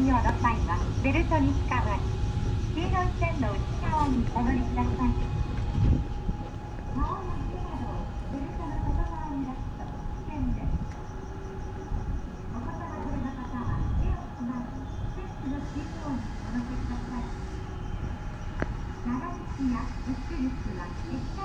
利用の際はベルトにつかまり、黄色い線の内側にお乗りください。顔や手などをベルトの外側に出すと危険です。お子様連れの方は手をつまみ、ステップの中央にお乗せください。長靴やブック率は